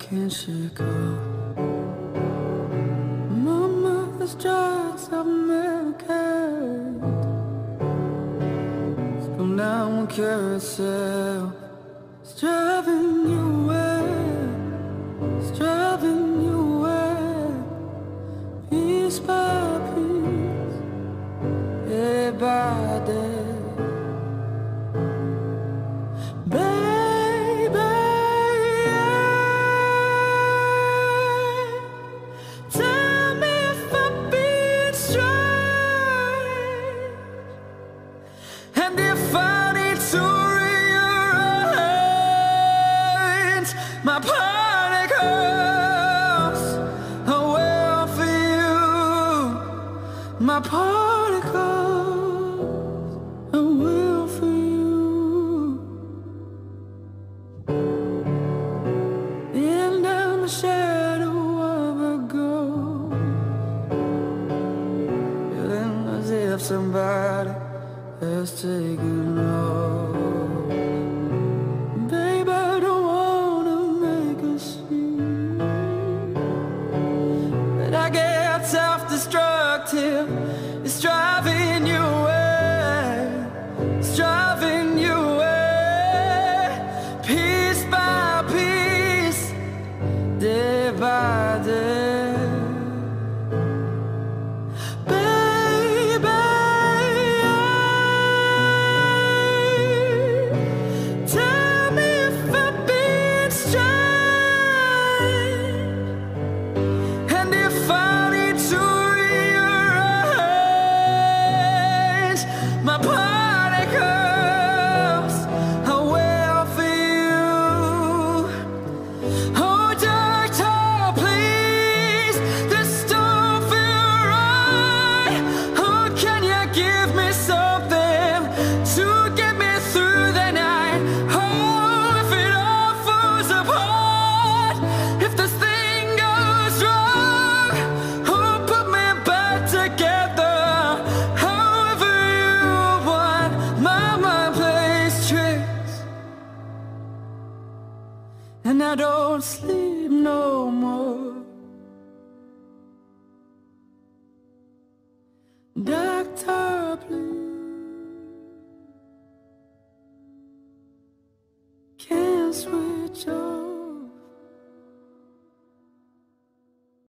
can't shake off. My mother's drugs I've never carried. Come down one carousel. It's driving you away. It's driving you away. Piece by piece, day by day. And if I need to rearrange my particles, I will for you. My particles, I will for you. In down the shadow of a ghost, feeling as if somebody has taken off. Babe, I don't wanna make a scene, but I get self-destructive. It's driving you